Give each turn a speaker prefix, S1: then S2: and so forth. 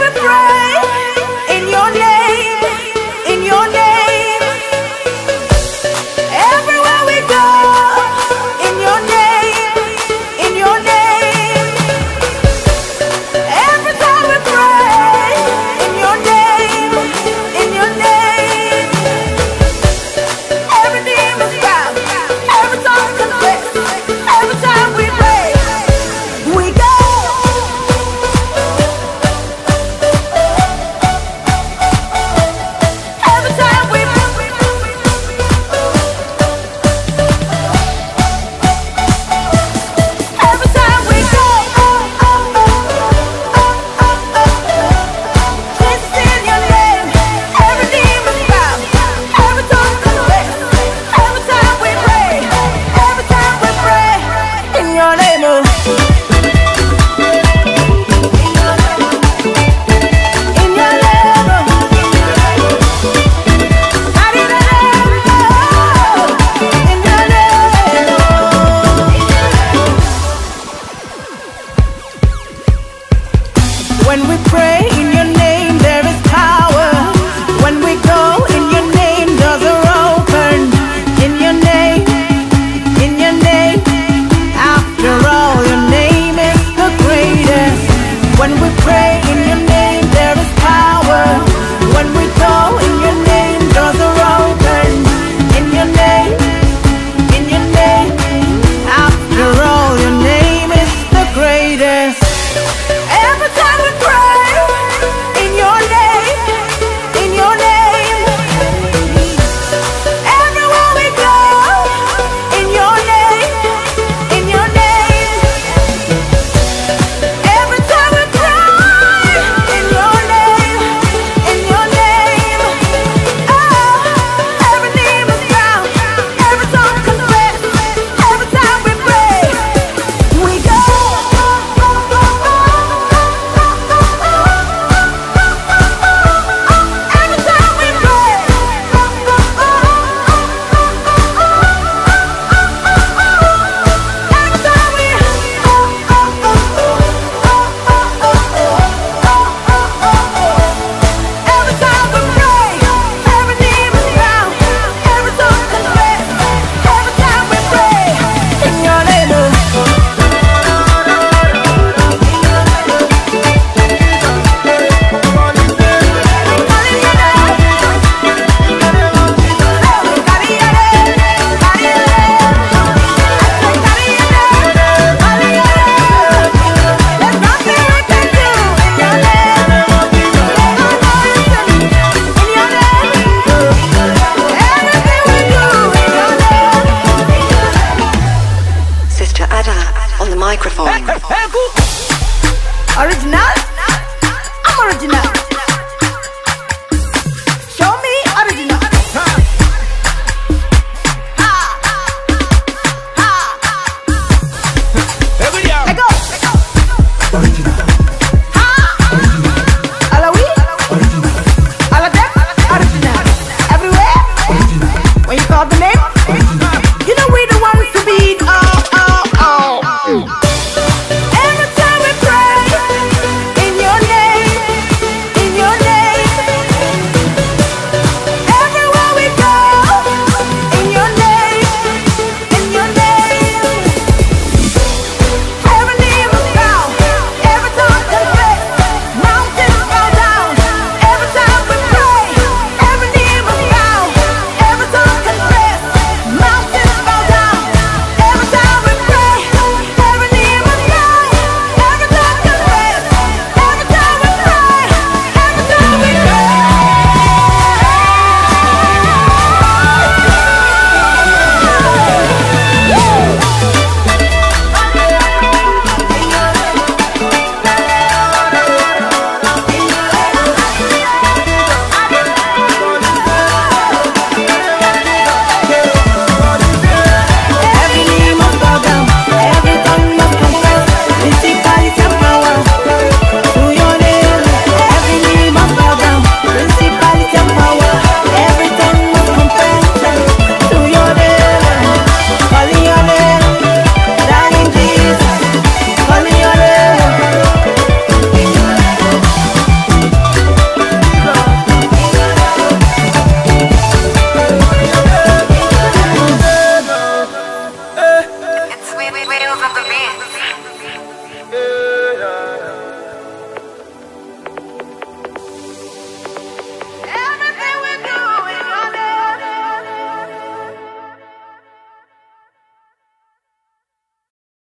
S1: When we pray in your name, there is power. When we go in your name, doors are open. In your name, in your name. After all, your name is the greatest. When we pray in your name, there is power. When we go in your name, doors are open. In your name, in your name. After all, your name is the greatest. Every time we pray in your name, in your name. Everywhere we go, in your name, in your name. Every time we cry, in your name, in your name. Oh, every knee must bow, every tongue confess. Every time we pray, we go.
S2: On the microphone.
S1: Original? I'm original.